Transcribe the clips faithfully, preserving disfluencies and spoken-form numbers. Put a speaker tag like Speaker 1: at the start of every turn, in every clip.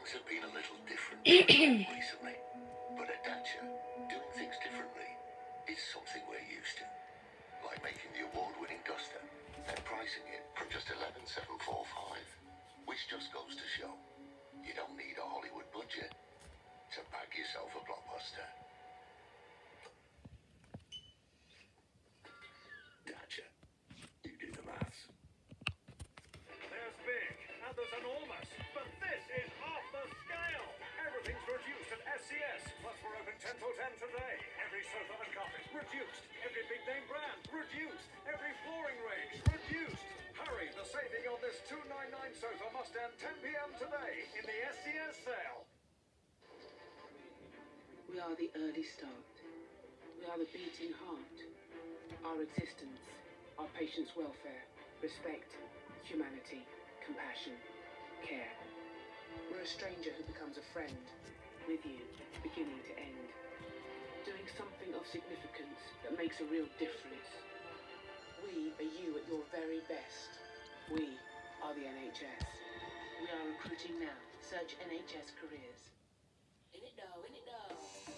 Speaker 1: Things have been a little different recently, but at Dacia, doing things differently is something we're used to. Like making the award-winning Duster and pricing it from just eleven thousand seven hundred forty-five, which just goes to show you don't need a Hollywood budget to bag yourself a blockbuster. Dacia, you do the maths.
Speaker 2: There's big, and there's enormous, but this is off the scale. Everything's reduced at S C S, plus we're open ten till ten today. Every sofa and carpet, reduced. Every big name brand, reduced. Every flooring range, reduced. Hurry, the saving on this two ninety-nine sofa must end ten p m today in the S C S sale.
Speaker 3: We are the early start. We are the beating heart. Our existence, our patients' welfare, respect, humanity, compassion, care. We're a stranger who becomes a friend, with you, beginning to end. Doing something of significance that makes a real difference. We are you at your very best. We are the N H S. We are recruiting now. Search N H S careers. In it though, in it though.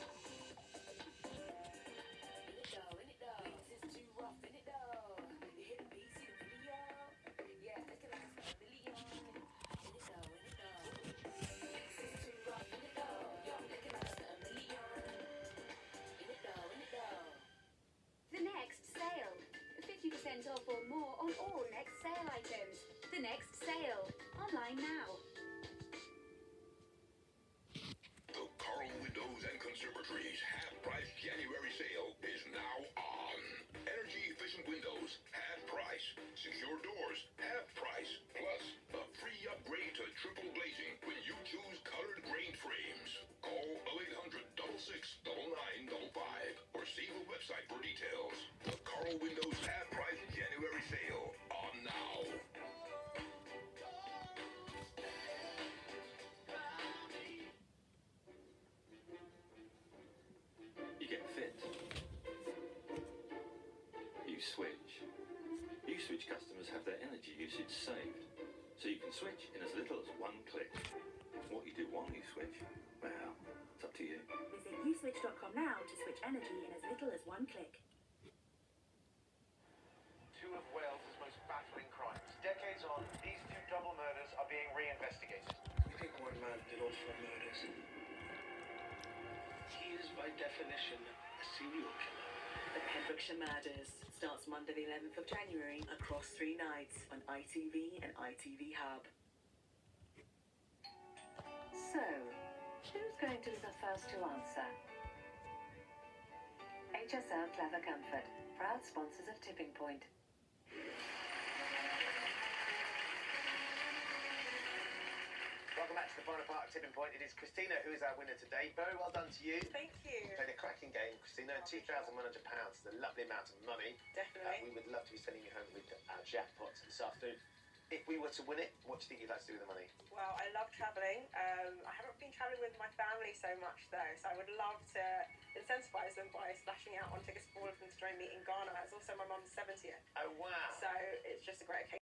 Speaker 3: In it though, in it though. This is too rough, in it though. You hit the beats in the video. Yeah, look at that, a million. In it though, in it though. This is too rough, in it though. Yo, look at that, a million. In it though, in it though.
Speaker 4: The next sale. fifty percent off or more on all next sale items. The next sale. Online now.
Speaker 1: The Carl Windows and Conservatories half-price January sale is now on. Energy-efficient windows, half price. Secure doors, half price. Plus, a free upgrade to triple glazing when you choose colored grain frames. Call oh eight hundred, six six, nine nine nine five or see the website for details. The Carl Windows half-price January sale on now.
Speaker 5: You get fit. You switch. You switch customers have their energy usage saved, so you can switch in as little as one click. What you do while you switch, well, it's up to you.
Speaker 6: Visit you switch dot com now to switch energy in as little as one click.
Speaker 2: Two of Wales' most baffling crimes. Decades on, these two double murders are being re-investigated.
Speaker 7: We think one man did all four murders. He is, by definition, a serial killer.
Speaker 8: The Pembrokeshire Murders starts Monday the eleventh of January across three nights on I T V and I T V Hub.
Speaker 9: So, who's going to be the first to answer? H S L Clever Comfort, proud sponsors of Tipping Point.
Speaker 2: Welcome back to the final part of Tipping Point. It is Christina who is our winner today. Very well done to you.
Speaker 10: Thank you.
Speaker 2: Played a cracking game, Christina. two thousand one hundred pounds is a lovely amount of money.
Speaker 10: Definitely.
Speaker 2: Uh, we would love to be sending you home with our jackpot this afternoon. If we were to win it, what do you think you'd like to do with the money?
Speaker 10: Well, I love travelling. Um, I haven't been travelling with my family so much though, so I would love to incentivise them by splashing out on tickets for all of them to join me in Ghana. It's also my mum's seventieth.
Speaker 2: Oh, wow.
Speaker 10: So it's just a great occasion.